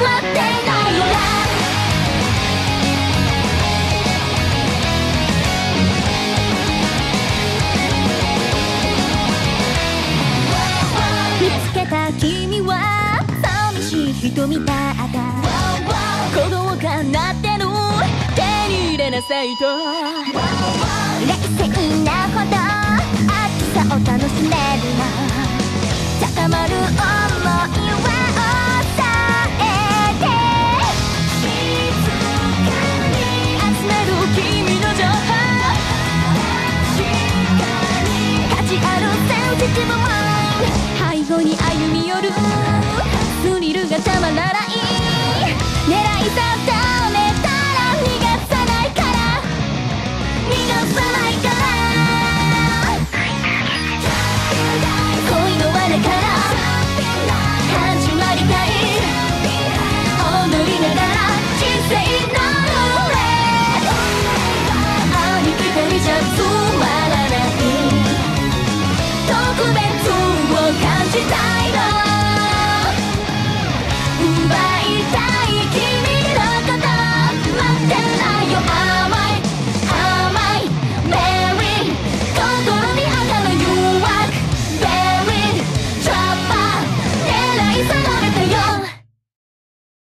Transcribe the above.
ってないよ見つけた君は寂しい人みたいだ鼓動が鳴ってる手に入れなさいと冷静なほど暑さを楽しめる